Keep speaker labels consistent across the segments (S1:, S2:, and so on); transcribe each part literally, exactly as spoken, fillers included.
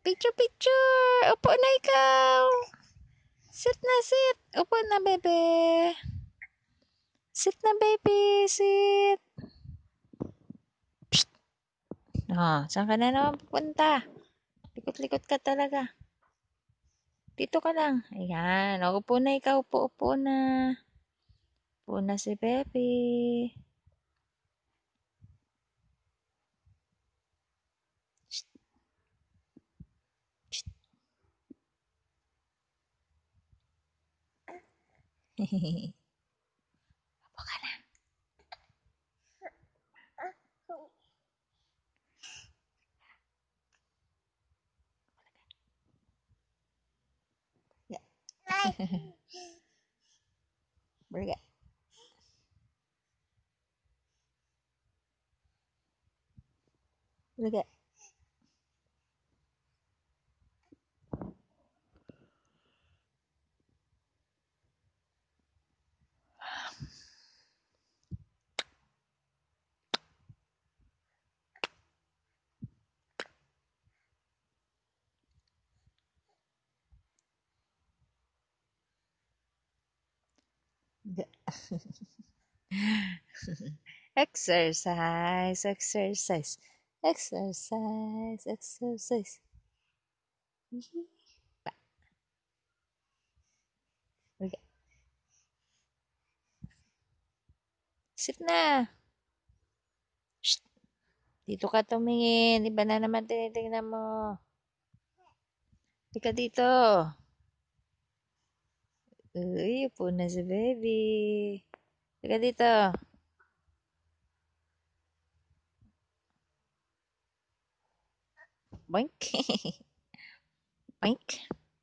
S1: Picture, picture! Upo na ikaw! Sit na, sit! Upo na, bebe! Sit na, baby! Sit! Psst! Oh, saan ka na naman pupunta? Likot-likot ka talaga. Dito ka lang. Ayan. O, upo na ikaw. Upo, upo na. Upo na si baby. Psst! Psst! Hehehe. Upo ka na. Burger. Burger. Exercise, exercise, exercise, exercise. Okay. Sit na. Shh. Dito ka tumingin. Iba na naman tinitingnan mo. Ika dito. Uy, upo na si baby. Ika dito. Boink. Boink.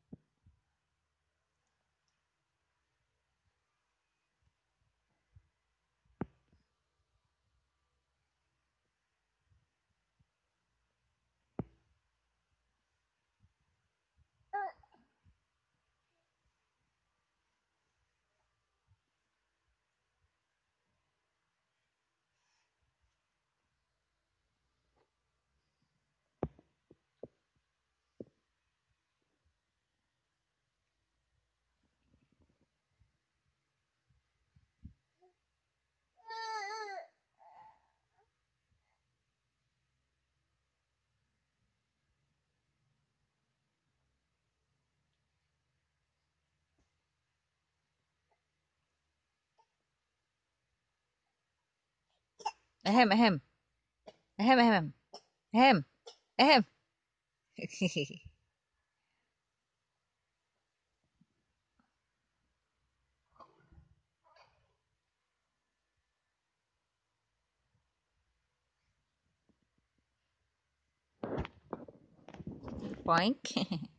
S1: Ahem, ahem. Ahem, ahem. Ahem. Ahem. Boink.